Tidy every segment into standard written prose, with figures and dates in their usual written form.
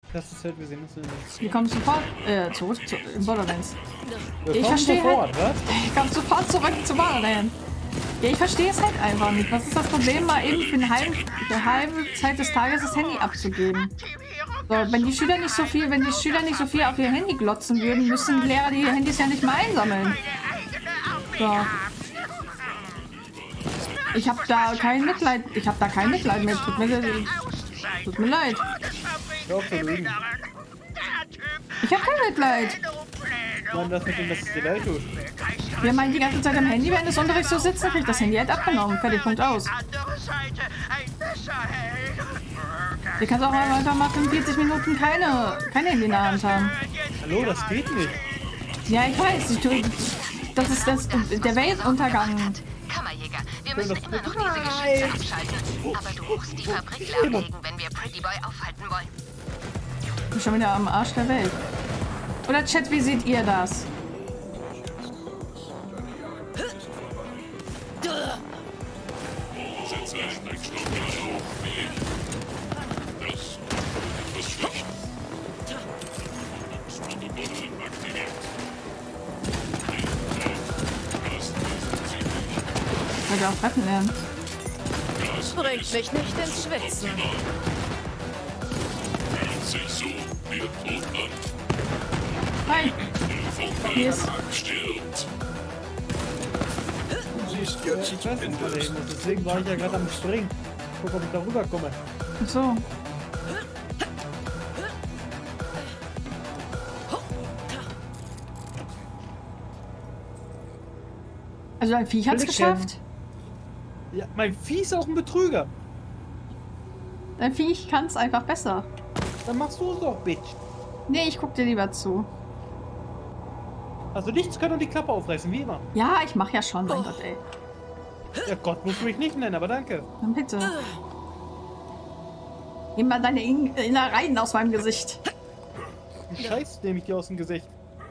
Das ist halt, wir sehen uns in der Wir kommen sofort zurück zu Borderlands. Ich verstehe halt, ich komme sofort zurück zu Borderlands. Ja, ich verstehe es halt einfach nicht. Was ist das Problem, mal eben für eine halbe Zeit des Tages das Handy abzugeben? So, wenn die Schüler nicht so viel auf ihr Handy glotzen würden, müssen die Lehrer die Handys ja nicht mal einsammeln. So. Ich habe da kein Mitleid. Ich habe da kein Mitleid mit. Tut mir leid. Ich habe kein Mitleid. Mann, das mit dem, dass es dir leid tut. Wir meinen die ganze Zeit am Handy während des Unterrichts so sitzen, kriegt das Handy halt abgenommen. Fertig, Punkt aus. Du kannst auch einfach mal 45 Minuten keine Handy in der Hand haben. Hallo, das geht nicht. Ja, ich weiß. Das ist der Weltuntergang. Kammerjäger, wir müssen immer noch diese Geschütze abschalten. Aber du musst die Fabrik lahmlegen, wenn wir Pretty Boy aufhalten wollen. Ich bin schon wieder am Arsch der Welt. Oder Chat, wie seht ihr das? Ich will auch retten lernen. Bringt mich nicht ins Schwitzen. Hi. Hier ist... Ich weiß nicht, wo der hin muss. Deswegen war ich ja gerade am Springen. Guck, ob ich da rüberkomme. Ach so. Also ein Viech hat's geschafft. Ja, mein Vieh ist auch ein Betrüger. Ein Viech kann's einfach besser. Dann machst du es doch, Bitch. Nee, ich guck dir lieber zu. Also nichts können und die Klappe aufreißen, wie immer. Ja, ich mach ja schon, mein Gott, ey. Ja, Gott musst du mich nicht nennen, aber danke. Dann bitte. Nimm mal deine Innereien aus meinem Gesicht. Scheiß nehme ich dir aus dem Gesicht.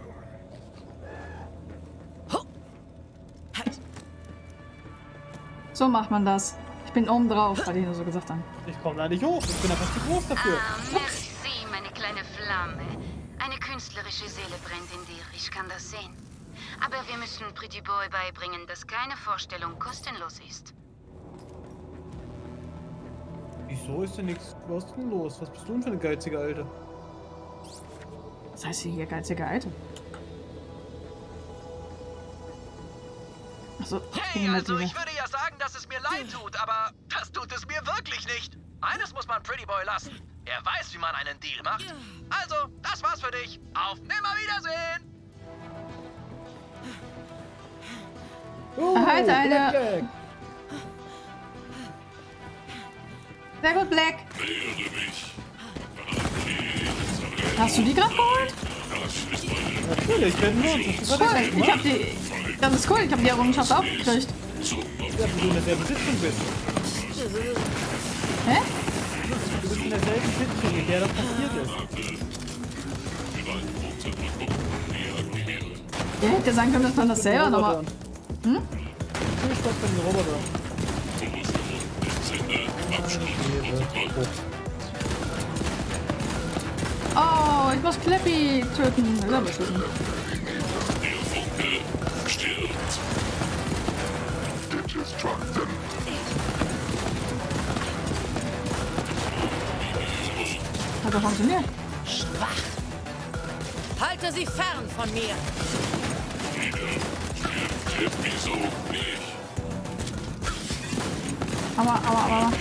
So macht man das. Ich bin oben drauf, weil ich nur so gesagt habe. Ich komme da nicht hoch. Ich bin einfach zu groß dafür. Merci, meine kleine Flamme. Eine künstlerische Seele brennt in dir. Ich kann das sehen. Aber wir müssen Pretty Boy beibringen, dass keine Vorstellung kostenlos ist. Wieso ist denn nichts kostenlos? Was bist du denn für eine geizige Alte? Was heißt hier geizige Alte? Achso, hey, also ich würde ja sagen, dass es mir leid tut, aber das tut es mir wirklich nicht. Eines muss man Pretty Boy lassen. Er weiß, wie man einen Deal macht. Also, das war's für dich. Auf Nimmerwiedersehen! Halt eine. Black. Sehr gut, Black. Hast du die gerade geholt? Natürlich, ich bin nur. Cool, ich hab die. Das ist cool, ich hab die Errungenschaft aufgekriegt. Ja, wenn du in derselben Sitzung bist. Hä? Du bist in derselben Sitzung, in der das passiert ist. Ja, hätte sagen können, dass man das selber nochmal. Hm? Viel Spaß bei den Robotern. Oh, ich muss Clappy töten. Selber töten. Hat doch funktioniert. Schwach. Halte sie fern von mir. Aber.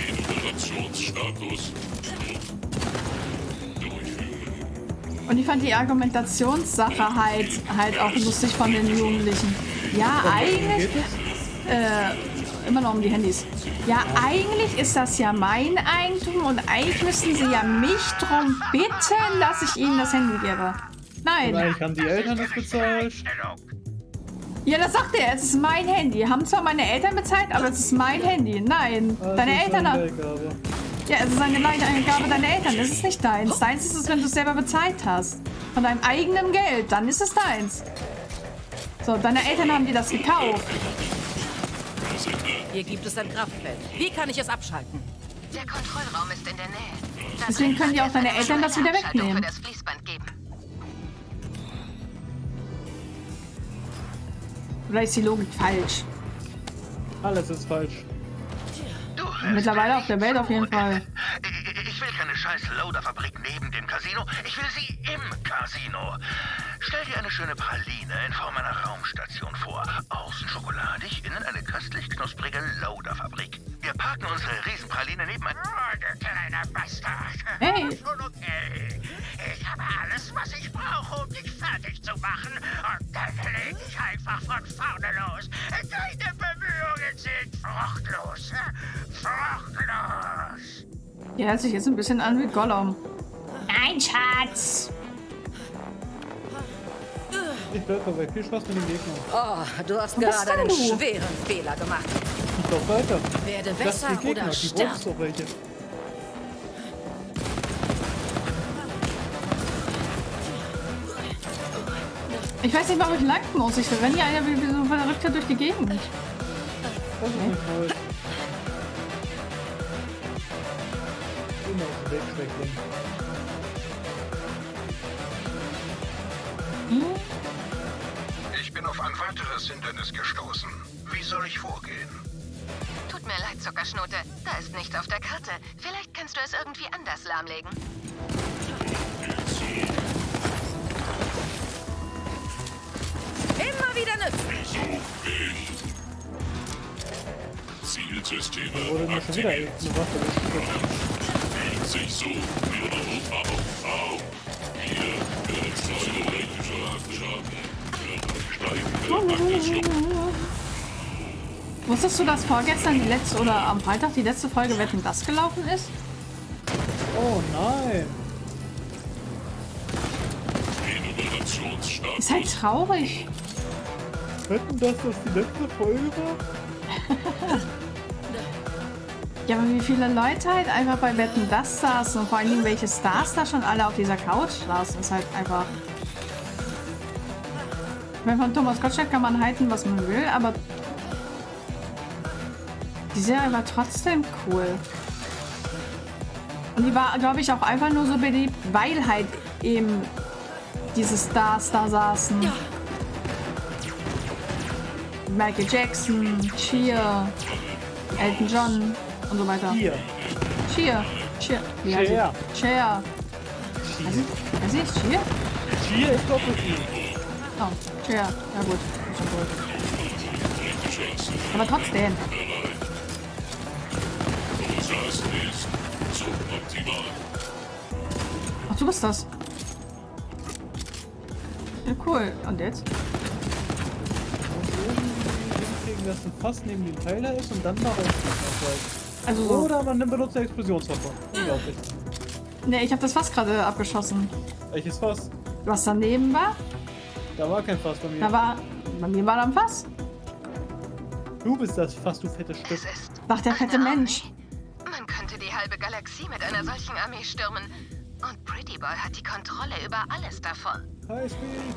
Und ich fand die Argumentationssache halt auch lustig von den Jugendlichen. Ja, eigentlich. Immer noch um die Handys. Ja, eigentlich ist das ja mein Eigentum und eigentlich müssten sie ja mich drum bitten, dass ich ihnen das Handy gebe. Nein. Vielleicht haben die Eltern das bezahlt. Ja, das sagt er. Es ist mein Handy. Haben zwar meine Eltern bezahlt, aber es ist mein Handy. Nein. Deine Eltern haben. Ja, es ist eine Leihgabe deiner Eltern. Das ist nicht deins. Deins ist es, wenn du es selber bezahlt hast. Von deinem eigenen Geld. Dann ist es deins. So, deine Eltern haben dir das gekauft. Hier gibt es ein Kraftfeld. Wie kann ich es abschalten? Der Kontrollraum ist in der Nähe. Deswegen können die auch deine Eltern das wieder wegnehmen. Für das Fließband geben. Oder ist die Logik falsch? Alles ist falsch. Mittlerweile auf der Welt auf jeden Fall. Ich will keine scheiß Loaderfabrik neben dem Casino. Ich will sie im Casino. Stell dir eine schöne Praline in Form einer Raumstation vor. Außen schokoladig, innen eine köstlich knusprige Loaderfabrik. Wir parken unsere Riesenpraline neben ein... Oh, du kleiner Bastard. Hey. Schon okay. Ich habe alles, was ich brauche, um dich fertig zu machen. Und dann leg ich einfach von vorne los. Deine Bemühungen sind fruchtlos. Fruchtlos. Die hört sich jetzt ein bisschen an wie Gollum. Nein, Schatz! Ich bleib dabei. Viel Spaß mit dem Gegner. Oh, du hast Wo bist gerade einen du? schweren Fehler gemacht. Ich lauf weiter. Werde Das besser sind die Gegner. oder Die sterb. brauchst doch welche. Ich weiß nicht mal, wo ich lang muss. Ich renne hier einer wie so ein Verrückter durch die Gegend. Das ist nicht neu. Immer auf den Weg weglenken. Ich bin auf ein weiteres Hindernis gestoßen. Wie soll ich vorgehen? Tut mir leid, Zuckerschnute. Da ist nichts auf der Karte. Vielleicht kannst du es irgendwie anders lahmlegen. Immer wieder nützen. Zielsysteme Da wurde mir schon wieder aktiviert. eine Waffe gestoßen. Fühlt sich so. Au. Hier wird psychoelektrischer Schaden. Steigende Aktionsstufe. Wusstest du, dass vorgestern die letzte oder am Freitag die letzte Folge Wetten, das gelaufen ist? Oh nein. Enumerationsstatus. Ist halt traurig. Wetten, dass das die letzte Folge war? Ja, aber wie viele Leute halt einfach bei Wetten, das saßen und vor allem welche Stars da schon alle auf dieser Couch saßen, ist halt einfach... Ich meine, von Thomas Gottschalk kann man halten, was man will, aber die Serie war trotzdem cool. Und die war, glaube ich, auch einfach nur so beliebt, weil halt eben diese Stars da saßen. Ja. Michael Jackson, Cher, Elton John und so weiter. Hier. Cher. Wie heißt Cher. sie? Cher. Weiß ich? Cher? Hier ist Doppel-I. Oh, Cher. Ja gut. Ist schon gut. Aber trotzdem. Das ist suboptimal. Ach, du bist das. Ja, cool. Und jetzt? Hinkriegen, dass ein Fass neben dem Pfeiler ist und dann da rauskommt. Also so. Oder man benutzt eine Explosionswaffe. Unglaublich. Ne, ich habe das Fass gerade abgeschossen. Welches Fass? Was daneben war? Da war kein Fass bei mir. Da war... Bei mir war da ein Fass. Du bist das Fass, du fettes Stück. Es ist Sagt der fette eine Mensch. Armee. Man könnte die halbe Galaxie mit einer solchen Armee stürmen. Und Pretty Boy hat die Kontrolle über alles davon. High Speed.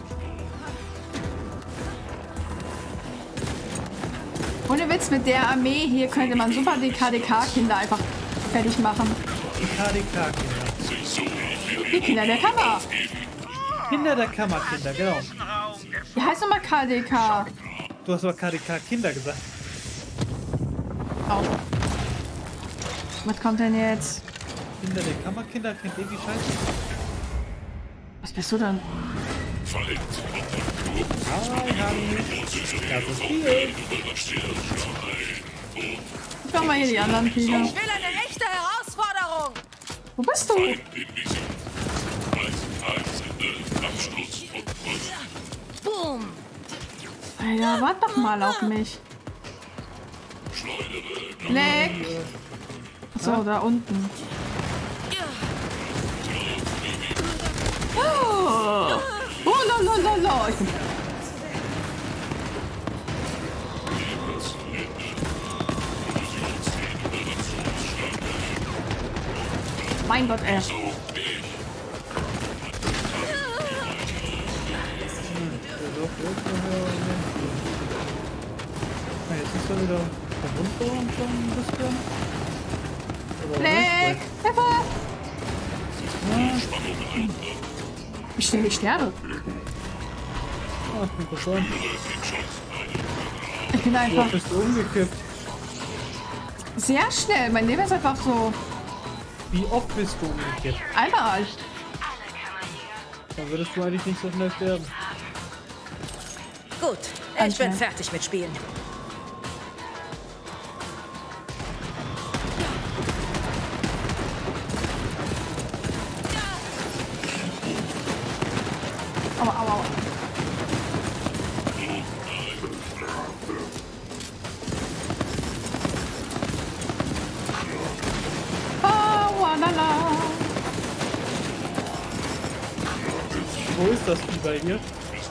Ohne Witz, mit der Armee hier könnte man super die KDK-Kinder einfach fertig machen. Die KDK-Kinder. Die Kinder der Kammer. Kinder der Kammerkinder, genau. Wie heißt nochmal KDK? Du hast aber KDK-Kinder gesagt. Oh. Was kommt denn jetzt? Kinder der Kammerkinder, kennt ihr die Scheiße? Was bist du denn? Verletzt. Hi, Honey. Das ist viel. Ich mach mal hier die anderen Viecher. Ich will eine echte Herausforderung. Wo bist du? Boom. Alter, wart doch mal auf mich. Leck. Achso, da unten. Oh, oh la. Ich bin... Mein Gott, ey. Jetzt ist er wieder verwundbar und so ein bisschen. Oder Leck. Hilfe. Ich sterbe. Ach, interessant. Ich bin Du einfach bist umgekippt. sehr schnell. Mein Leben ist einfach so Wie oft bist du umgekippt? einmal. Dann würdest du eigentlich nicht so schnell sterben. Gut, ich bin fertig mit Spielen. Aua, aua, aua. Aua, lala. Wo ist das Vieh bei dir?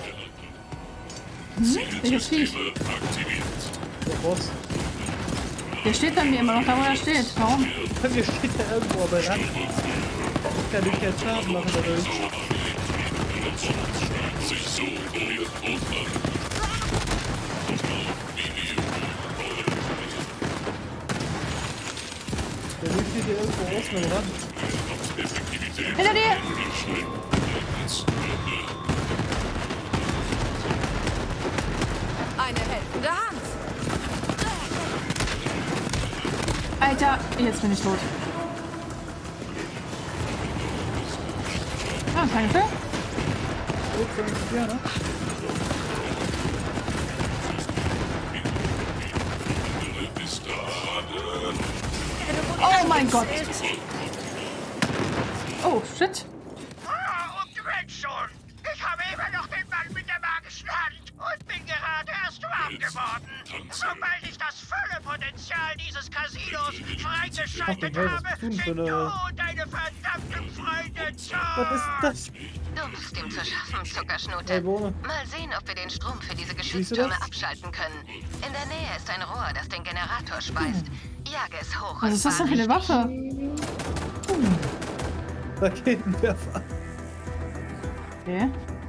Welches Viech? Der Boss. Der steht bei mir immer noch da, wo er steht. Warum? Bei mir steht der irgendwo aber ran. Ich kann nicht jetzt Schaden machen dadurch. Der steht hier irgendwo außen am Rand. Hinter dir! Eine helfende Hand. Alter, jetzt bin ich tot. Ah, danke. Ja, ne? Oh mein Gott. Oh, shit. Und wenn schon! Ich habe immer noch den Mann mit der magischen Hand und bin gerade erst warm geworden. Sobald ich das volle Potenzial dieses Casinos freigeschaltet Ach, habe, was tun für sind eine- du und deine verdammten Freunde Was ist das? Du bist ihm zu schaffen, Zuckerschnute. Hey, Bohne. Mal sehen, ob wir den Strom für diese Siehst du Geschütztürme das? abschalten können. In der Nähe ist ein Rohr, das den Generator speist. Jage es hoch. Was und ist das denn fahr für eine richtig. Waffe? Raketenwerfer. Okay.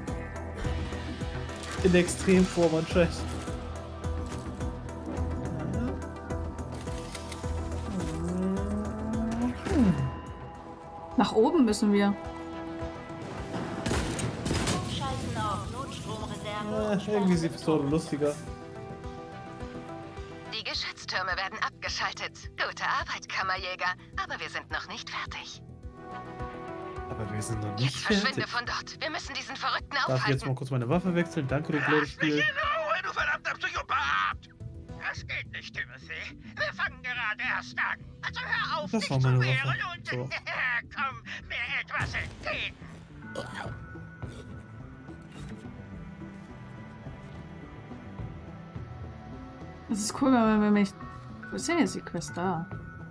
In Extremform anscheinend. Nach oben müssen wir. Irgendwie sieht es so lustiger. Die Geschütztürme werden abgeschaltet. Gute Arbeit, Kammerjäger. Aber wir sind noch nicht fertig. Aber wir sind noch Jetzt nicht verschwinde fertig. von dort. Wir müssen diesen Verrückten Darf ich jetzt aufhalten. mal kurz meine Waffe wechseln? Danke, du blödes Lass mich Spiel. in Ruhe, du verdammter Psychopath! Das geht nicht, Timothy. Wir fangen gerade erst an. Also hör auf, Das dich war zu meine wehren Waffe. und So. komm mir etwas entgegen. Das ist cool, wenn wir mich... Wo ist denn jetzt die Quest da?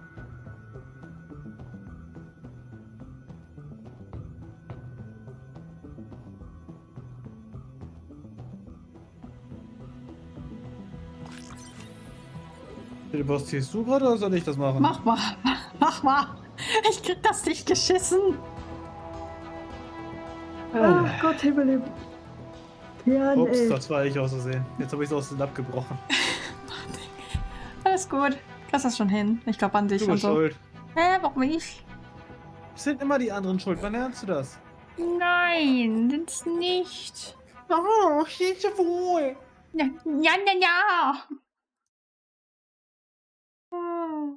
Den Boss ziehst du gerade oder soll ich das machen? Mach mal. Mach mal. Ich krieg das nicht geschissen. Oh Gott, Himmel. Ja, Ups, das war ich aus Versehen. Jetzt habe ich es aus dem abgebrochen. Alles gut. Lass das schon hin. Ich glaube an dich Du und bist so. schuld. Warum ich? Es sind immer die anderen schuld. Wann lernst du das? Nein, das nicht. Oh, geht wohl. Ja, ja, ja, ja. Oh.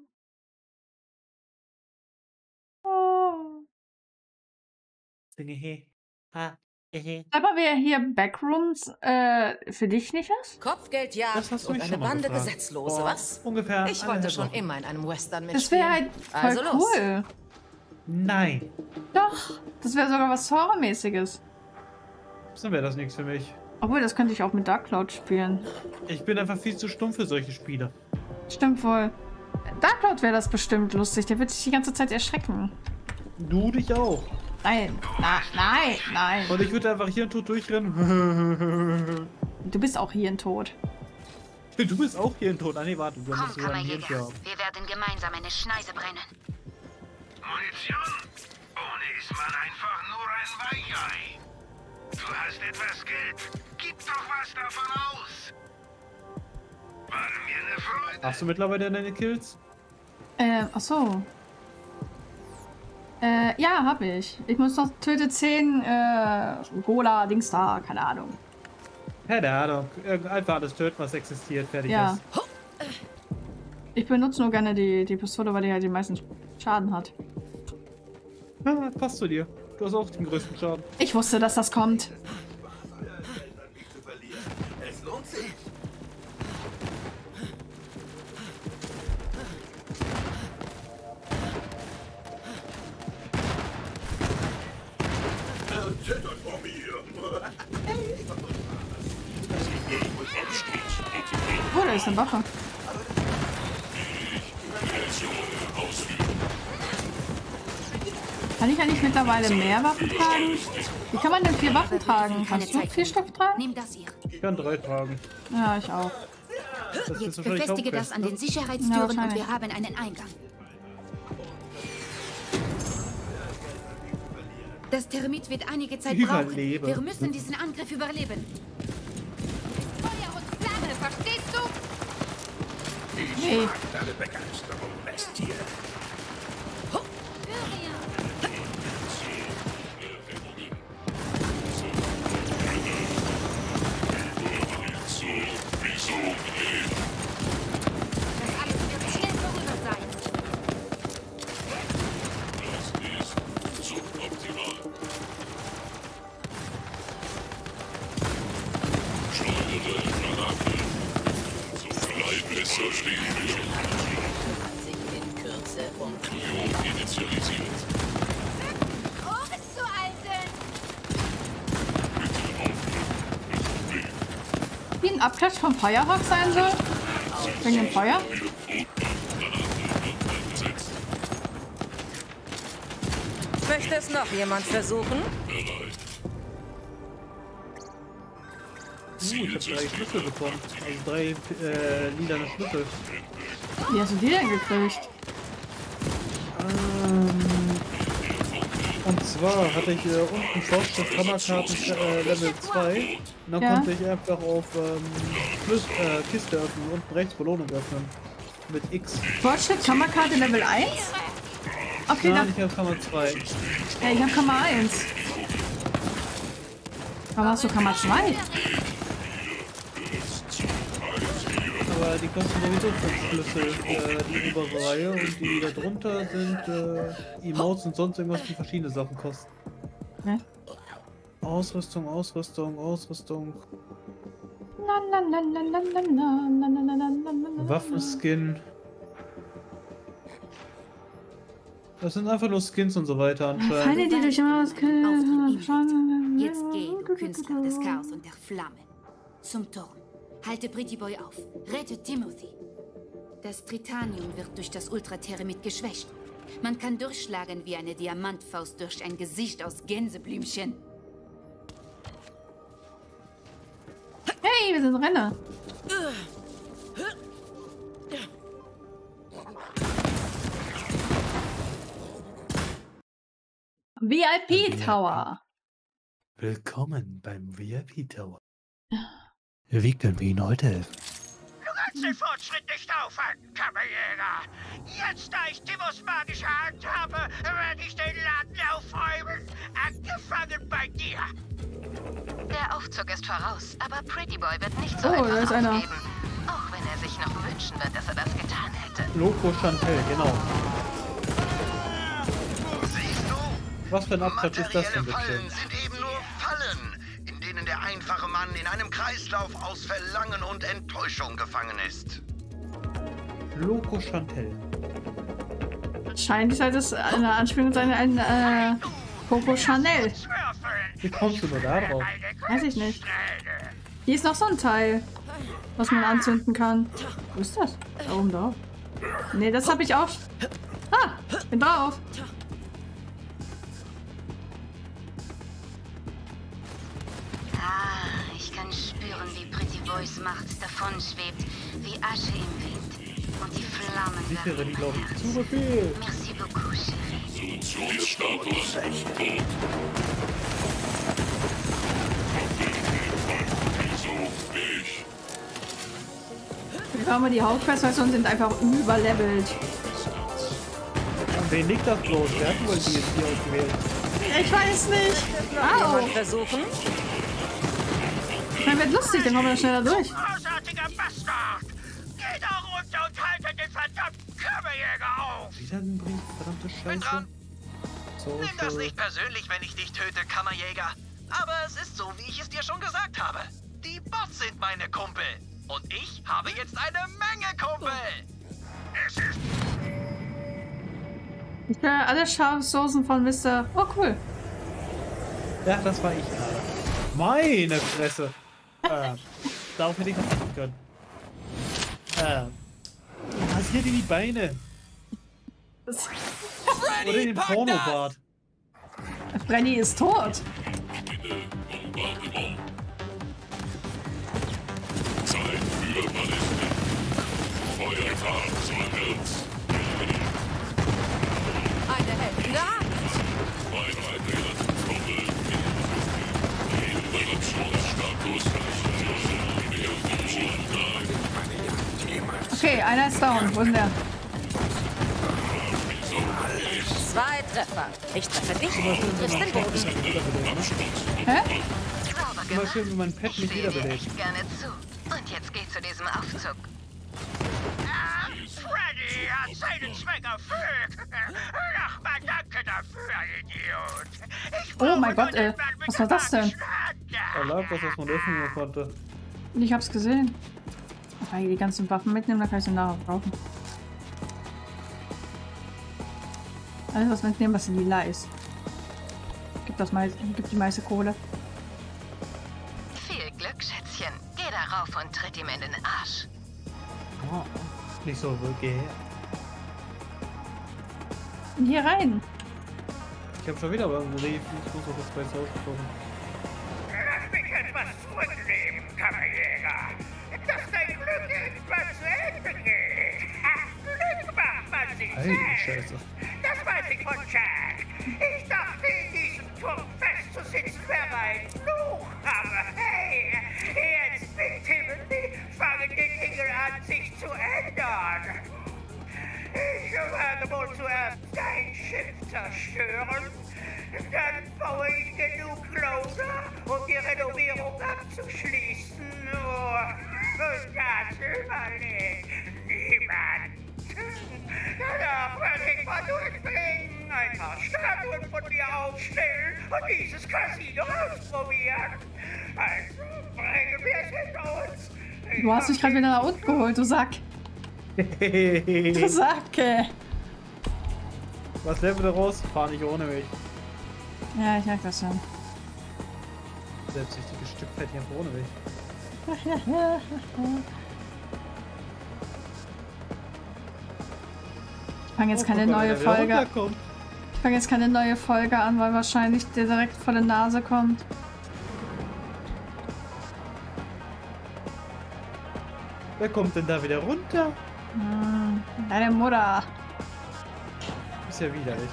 Oh. Singe he. Ha. He. Aber wer hier Backrooms für dich nicht ist? Kopfgeldjagd Das hast du und mich eine schon mal Bande gefragt. Gesetzlose, Vor was? Ungefähr. Ich wollte anderthalb schon Wochen. immer in einem Western Das mitspielen. wäre halt voll Also los. cool. Nein. Doch, das wäre sogar was Horrormäßiges. Dann wäre das nichts für mich. Obwohl, das könnte ich auch mit Dark Cloud spielen. Ich bin einfach viel zu stumm für solche Spiele. Stimmt wohl. Dark Cloud wäre das bestimmt lustig. Der wird sich die ganze Zeit erschrecken. Du dich auch. Nein, nein, nein. Und ich würde einfach hier und tot durchrennen. Du bist auch hier in Tod. Du bist auch hier in Tod. Ah, nee, warte. Du Komm, musst sogar einen Hirn Kammerjäger. haben. Wir werden gemeinsam eine Schneise brennen. Munition? Ohne ist man einfach nur ein Weichei. Du hast etwas Geld. Gib doch was davon aus. War mir eine Freude. Hast du mittlerweile deine Kills? Ach so. Ja, hab ich. Ich muss noch töte 10 Gola, Dings da, keine Ahnung. Keine Ahnung. Einfach alles töten, was existiert. Fertig Ja. ist. Ich benutze nur gerne die Pistole, weil die halt den meisten Schaden hat. Ah, passt zu dir. Du hast auch den größten Schaden. Ich wusste, dass das kommt. Es lohnt sich. Zittert vor mir. Oh, da ist eine Waffe. Kann ich eigentlich mittlerweile mehr Waffen tragen? Wie kann man denn 4 Waffen tragen? Kannst du 4 Stück tragen? Nimm das hier. Ich kann 3 tragen. Ja, ich auch. Das ist Jetzt wahrscheinlich befestige das Hauptquest, an ne? den Ja, Sicherheitstüren und wahrscheinlich. wir haben einen Eingang. Das Termit wird einige Zeit brauchen. Überlebe. Wir müssen diesen Angriff überleben. Feuer und Flamme, verstehst du? Nee. Deine Begeisterung, Bestie. Das alles wird schnell vorüber sein. Suboptimal. Schleudere Granate. So bleiben es so stehen wir. Triumph initialisiert. Ohren zu halten! Bitte aufhören. Wie ein Abklatsch vom Firehawk sein soll? Wegen dem Feuer? Möchte es noch jemand versuchen? Ich habe 3 Schlüssel bekommen. Also 3 lilane Schlüssel. Wie hast du die denn gekriegt? Und zwar hatte ich unten Fortschritt Kammerkarten Level 2. Und dann Ja. konnte ich einfach auf Kiste öffnen. Unten rechts Belohnung öffnen. Mit X. Fortschritt, Kammerkarte Level 1? Okay, Nein, dann. ich habe Kammer 2. Ja, ich hab Kammer 1. Warum hast du Kammer 2? Aber die kosten sowieso 5 Schlüssel, die obere Reihe. Und die da drunter sind Emotes und sonst irgendwas, die verschiedene Sachen kosten. Ne? Ausrüstung, Ausrüstung, Ausrüstung. Na, na, na, na, na, na, na, na, na, na, na, na. Waffenskin. Das sind einfach nur Skins und so weiter Feinde, anscheinend. die durch was Auf die Inwelt. Jetzt geh, du Künstler des Chaos und der Flamme. Zum Turm. Halte Pretty Boy auf. Rette Timothy. Das Tritanium wird durch das Ultrateremit geschwächt. Man kann durchschlagen wie eine Diamantfaust durch ein Gesicht aus Gänseblümchen. Hey, wir sind Renner. VIP Tower. Willkommen beim VIP Tower. Wie können wir Ihnen heute helfen? Du kannst den Fortschritt nicht aufhalten, Kammerjäger. Jetzt, da ich Timos magische Hand habe, werde ich den Laden aufräumen. Angefangen bei dir. Der Aufzug ist voraus, aber Pretty Boy wird nicht so Oh, einfach da ist einer. aufgeben. Auch wenn er sich noch wünschen wird, dass er das getan hätte. Loco Chantel, genau. Siehst du? Was für ein Abklatsch ist das denn Materielle bitte? Fallen sind eben nur Fallen, in denen der einfache Mann in einem Kreislauf aus Verlangen und Enttäuschung gefangen ist. Loco Chantel. Scheint halt das eine Anspielung zu einer Coco Chanel. Wie kommst du nur da drauf? Weiß ich nicht. Hier ist noch so ein Teil, was man anzünden kann. Wo ist das? Da oben drauf. Nee, das habe ich auch. Ah, bin drauf. Ah, ich kann spüren, wie Pretty Boys Macht davon schwebt, wie Asche im Wind. Und die Flammen Sichere werden die, glaube ich, zu mein Befehl. Herz. Merci beaucoup, Chérie. Solutionsstatus. Tot. Wieso ich? Wir haben die Hauptquests, weil sonst sind einfach überlevelt. Und Wen liegt das bloß? Wer hat wohl die jetzt hier ausgewählt? Ich weiß nicht. Au. Jemand versuchen? Dann wird lustig, dann kommen wir schneller durch. Großartiger Bastard! Geht da runter und haltet den verdammten Kammerjäger auf! Wieder ein Brief, verdammte Bin Scheiße. dran. So, Nimm das nicht persönlich, wenn ich dich töte, Kammerjäger. Aber es ist so, wie ich es dir schon gesagt habe. Die Bots sind meine Kumpel. Und ich habe jetzt eine Menge Kumpel. Es ist Ich will alle Schaumsoßen von Mr. Oh, cool. Ja, das war ich gerade. Meine Fresse. Darauf hätte ich noch achten können. Rasiert dir die Beine. Das Oder den Pornobart. Freddy ist tot. Bombardement. Zeit für Ballisten. Feuertag soll Herz. Eine helfende Hand. Einheit relativ Doppel. Operationsstatus. Okay, einer ist down. Wo ist denn der? 2 Treffer. Ich treffe dich, du triffst den Boden. Hä? Immer schön, wenn mein Pet mich wiederbelebt. Gerne zu. Und jetzt geh zu diesem Aufzug. Freddy hat seinen Zweck erfüllt! Nochmal danke dafür, Idiot! Ich Oh mein Gott, ey. Was war das denn? Da lag was, was man öffnen konnte. Ich hab's gesehen. Kann ich die ganzen Waffen mitnehmen, dann kann ich sie nachher brauchen. Alles was mitnehmen, was in lila ist. Gibt die meiste Kohle. Viel Glück, Schätzchen. Geh darauf und tritt ihm in den Arsch. Oh, nicht so vulgär. Hier rein. Ich habe schon wieder was einen Brief. Ich muss auf das Weiße Haus gucken. Lass mich etwas zurücknehmen, Kammerjäger! Dass dein Glück irgendwann zu Ende geht! Glück macht man sich Hey, selbst! Scheiße. Das weiß ich von Jack! Ich dachte, in diesem Turm festzusitzen wäre ein Fluch, aber hey! Jetzt mit Timothy fangen die Dinge an, sich zu ändern! Ich werde wohl zuerst dein Schiff zerstören. Dann baue ich genug Loader, um die Renovierung abzuschließen. Und das überlebt niemand. Danach werde ich mal durchbringen, ein paar Statuen von mir aufstellen und dieses Casino ausprobieren. Also bringen wir es hinter uns. Du hast dich gerade wieder nach unten geholt, du Sack. Du Sack, ey. Was lernen wir daraus? Fahr nicht ohne mich. Ja, ich merke das schon. Selbstsüchtiges Stück fährt hier einfach ohne mich. Ich fange jetzt keine neue Folge. Ich fange jetzt keine neue Folge an, weil wahrscheinlich der direkt vor der Nase kommt. Wer kommt denn da wieder runter? Deine Mutter. Ist ja widerlich.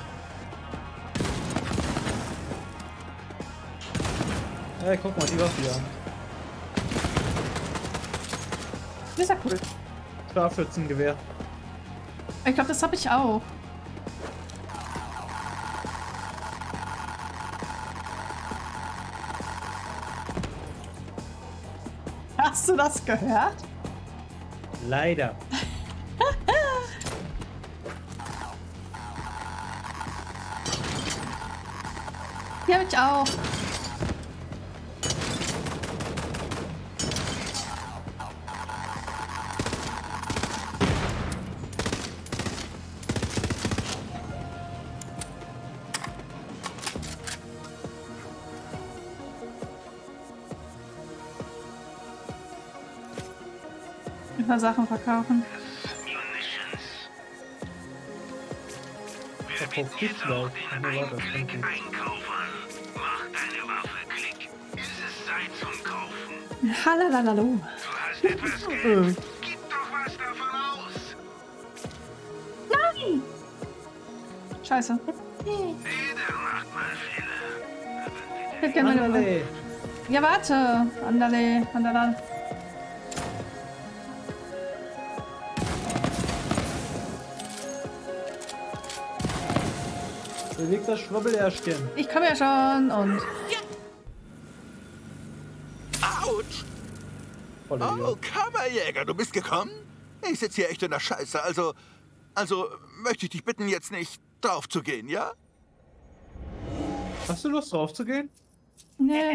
Hey, guck mal, die Waffe hier an. Das ist ja cool. Scharfschützengewehr. Ich glaube, das habe ich auch. Hast du das gehört? Leider. Die habe ich auch. Ein paar Sachen verkaufen. Verkauft Giftlauf. Ach nee, warte, das kann ich nicht. Mach deine Waffe, klick. Es ist Zeit zum Kaufen. Halalalalu. Du hast etwas Geld. Gib doch was davon aus. Nein! Scheiße. Jeder macht mal Fehler. Ich hätte gerne meine Andale. Ja, warte. Andale, andale. Bewegt das Schwabbelärschchen. Ich komme ja schon und... Autsch! Voller Oh, Kammerjäger, du bist gekommen? Ich sitze hier echt in der Scheiße, also möchte ich dich bitten, jetzt nicht drauf zu gehen, ja? Hast du Lust drauf zu gehen? Nee.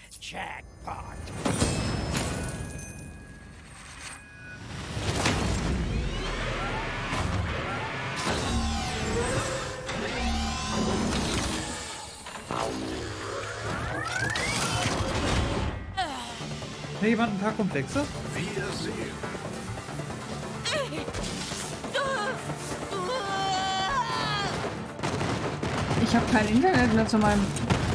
Hat jemand ein paar Komplexe? Ich habe kein Internet mehr zu meinem...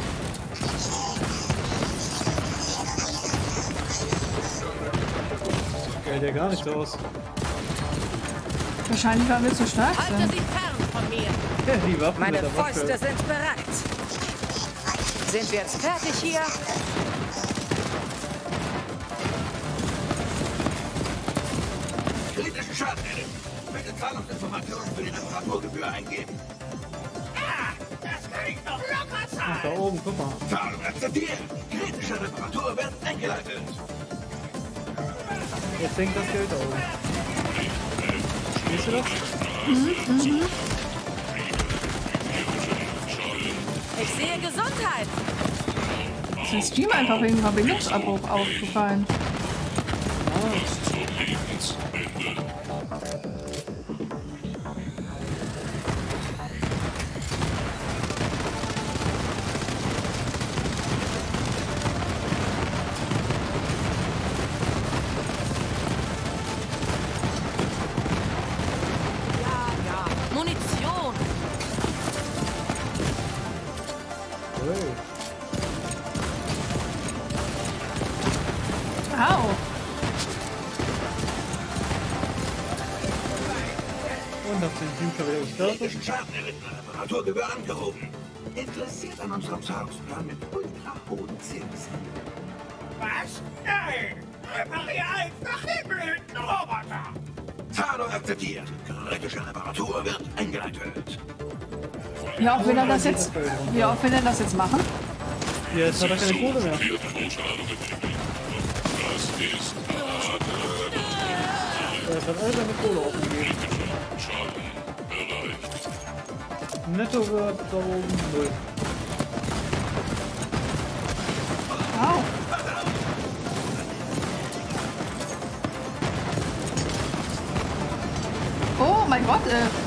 Hält ja gar nicht aus. Wahrscheinlich, weil wir zu stark Halte sind. sie fern von mir. Ja, die Waffen Meine mit der Waffe. Fäuste sind bereit. Sind wir jetzt fertig hier? Kritischen Schaden erlitten. Bitte Zahlungsinformationen für die Reparaturgebühr eingeben. Das kann ich doch locker Ach, zahlen. da oben, guck mal. Zahlung akzeptiert. Kritische Reparatur wird eingeleitet. Jetzt hängt das Geld da oben. Siehst du das? Ich sehe Gesundheit. Ist der Stream einfach wegen Verbindungsabbruch aufgefallen. Ja, Munition. Hey. Au! Und habt ihr den Team schon wieder gestartet? Kritischen Schaden erlitten. Reparaturgebühr angehoben. Interessiert an unserem Zahlungsplan mit ultra hohen Zinsen. Was? Nein! Reparier einfach den blöden Roboter! Zahlung akzeptiert. Kritische Reparatur wird eingeleitet. Wie oft will er das jetzt? Wie oft will er das jetzt machen? Ja, jetzt hat er keine Kohle mehr. Er hat all seine Kohle aufgegeben. Netto wird da oben 0. Au! Oh mein Gott,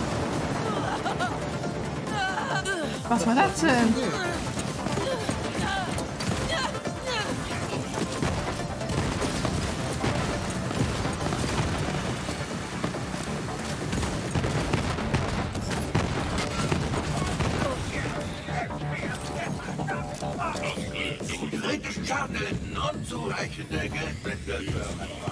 Was war das denn? Kritischen Schaden erlitten. Unzureichende Geldmittel für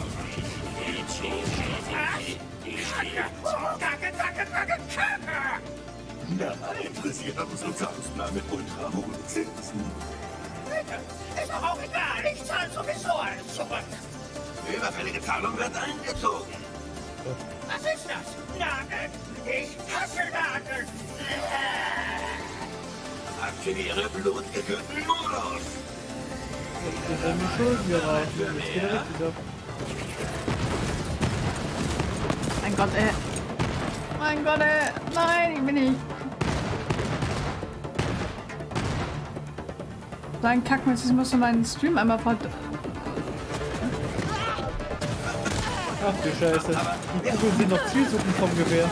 Na, interessiert an unserem Zahlungsplan mit ultra hohen Zinsen. Bitte, ist doch auch egal. Ich zahle sowieso alles zurück. Überfällige Zahlung wird eingezogen. Was ist das? Nadeln? Ich hasse Nadeln. Aktiviere blutgekühlten Modus. Jetzt sind die Schulden geraucht. Jetzt geht er richtig ab. Mein Gott, Mein Gott, Nein, ich bin nicht. So ein Kackmist, ich musste meinen Stream einmal Ach du Scheiße. Die Kugeln sind noch Zielsuchen vom Gewehr.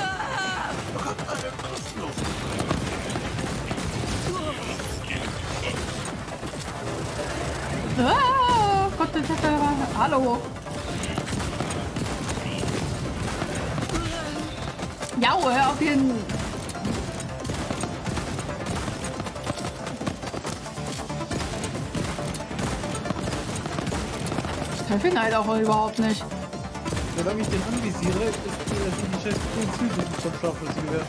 Oh Gott, hallo. Ja, hör auf jeden... Ich treffe ihn halt auch überhaupt nicht. Solange ich den anvisiere, ist die scheiß Zielsuchen vom Scharfschützengewehr.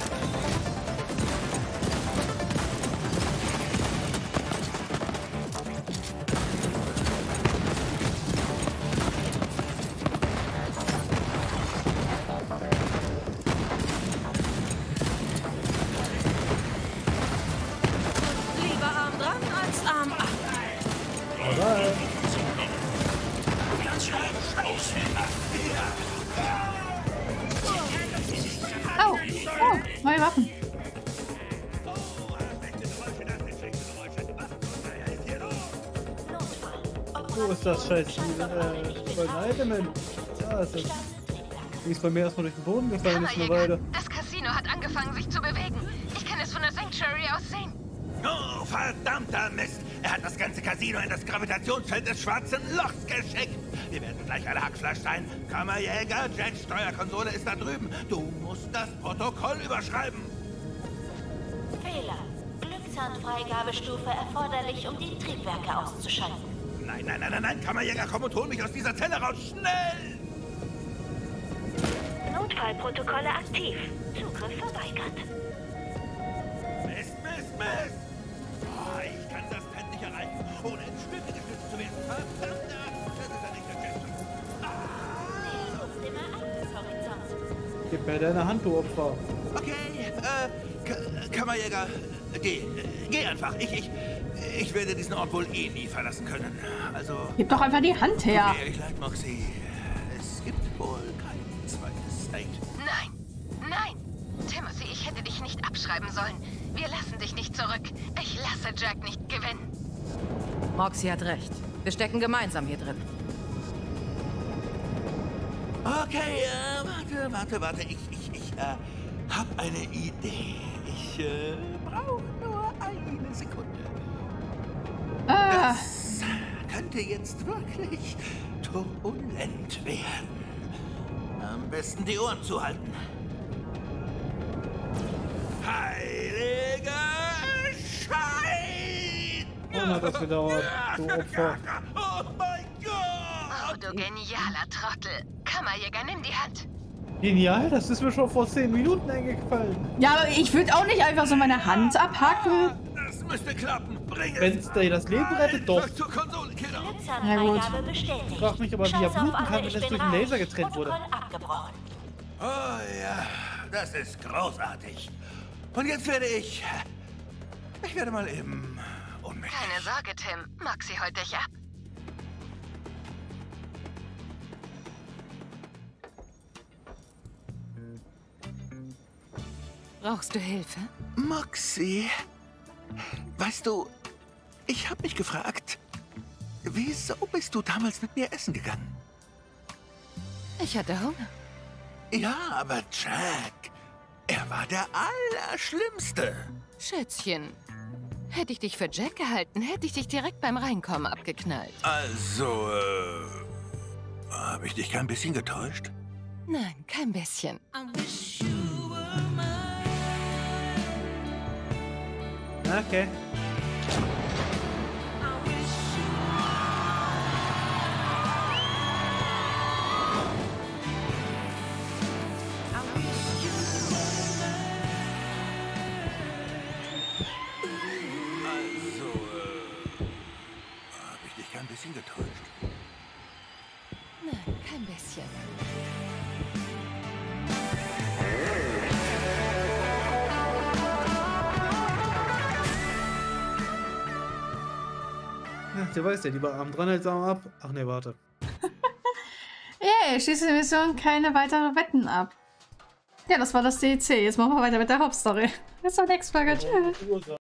Bye. Oh, neue Waffen. Wo ist das scheiß Element? Da ist es. Die ist bei mir erstmal durch den Boden gefallen, ist eine Weile. Das Casino hat angefangen, sich zu bewegen. Ich kann es von der Sanctuary aus sehen. Oh, verdammter Mist! Er hat das ganze Casino in das Gravitationsfeld des schwarzen Lochs geschickt. Wir werden gleich alle Hackfleisch sein. Kammerjäger, Jacks Steuerkonsole ist da drüben. Du musst das Protokoll überschreiben. Fehler. Glückshandfreigabestufe erforderlich, um die Triebwerke auszuschalten. Nein, nein, nein, nein, nein, Kammerjäger, komm und hol mich aus dieser Zelle raus, schnell! Notfallprotokolle aktiv. Zugriff verweigert. Mist, Mist, Mist! Oh, ich kann das Pad nicht erreichen, ohne ins Stücke gestützt zu werden. Verdammt, das ist ja nicht der Jet. Nähern uns dem Ereignishorizont. Gib mir deine Hand, du Opfer. Okay, Kammerjäger, geh einfach. Ich werde diesen Ort wohl eh nie verlassen können. Also... Gib doch einfach die Hand her. Tut mir ehrlich leid, Moxie. Es gibt wohl kein zweites State. Nein. Timothy, ich hätte dich nicht abschreiben sollen. Wir lassen dich nicht zurück. Ich lasse Jack nicht gewinnen. Moxie hat recht. Wir stecken gemeinsam hier drin. Okay, warte. Ich hab eine Idee. Ich brauche nur eine Sekunde. Das könnte jetzt wirklich turbulent werden. Am besten die Ohren zuhalten. Heiliger Schein! Wann hat das gedauert, du Opfer? Oh mein Gott! Oh, du genialer Trottel. Kammerjäger, nimm die Hand. Genial, das ist mir schon vor 10 Minuten eingefallen. Ja, aber ich würde auch nicht einfach so meine Hand abhacken. Das müsste klappen. Bring es. Wenn es dir das Leben rettet, doch. Zur Konsole, Kinder. Glückshandfreigabe bestätigt. Ich frag mich aber, wie er Scheiß auf bluten kann, alle, wenn ich es bin durch den Laser reich. getrennt wurde. Protokoll abgebrochen. Oh ja, das ist großartig. Und jetzt werde ich werde mal eben ohnmächtig. Keine Sorge, Tim. Moxie holt dich ab. Brauchst du Hilfe? Moxie, weißt du, ich habe mich gefragt, wieso bist du damals mit mir essen gegangen? Ich hatte Hunger. Ja, aber Jack, er war der Allerschlimmste. Schätzchen, hätte ich dich für Jack gehalten, hätte ich dich direkt beim Reinkommen abgeknallt. Also, habe ich dich kein bisschen getäuscht? Nein, kein bisschen. Okay. Also, habe ich dich kein bisschen getäuscht? Nein, kein bisschen. Ja, du weißt ja, lieber Arm dran als Arm ab. Ach ne, warte. Yeah, schließe die Mission keine weiteren Wetten ab. Ja, das war das DLC. Jetzt machen wir weiter mit der Hauptstory. Bis zur nächsten Folge. Tschüss.